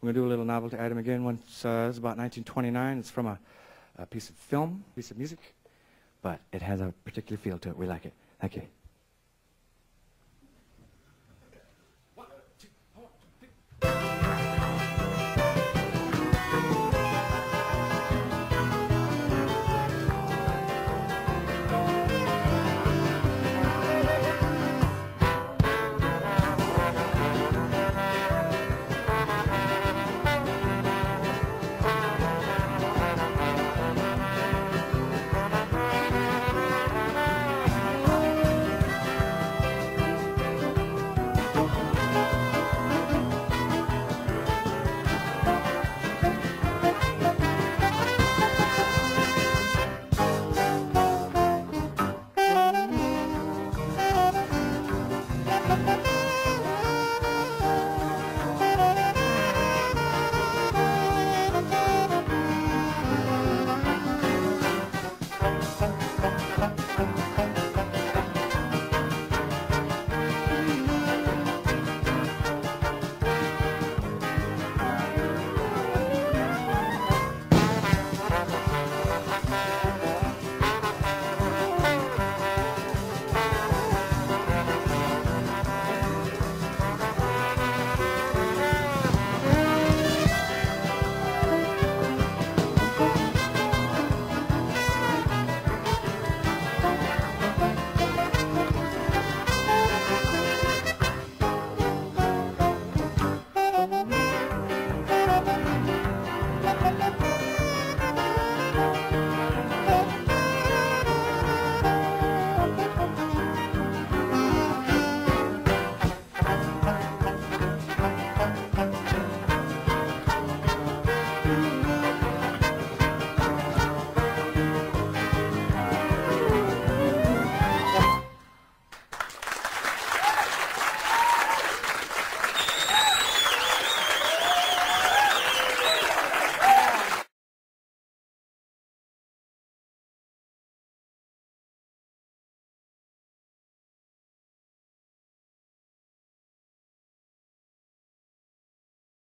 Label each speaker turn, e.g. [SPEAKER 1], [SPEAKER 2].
[SPEAKER 1] We're going to do a little novelty item again. It's about 1929. It's from a piece of film, piece of music, but it has a particular feel to it. We like it. Thank you.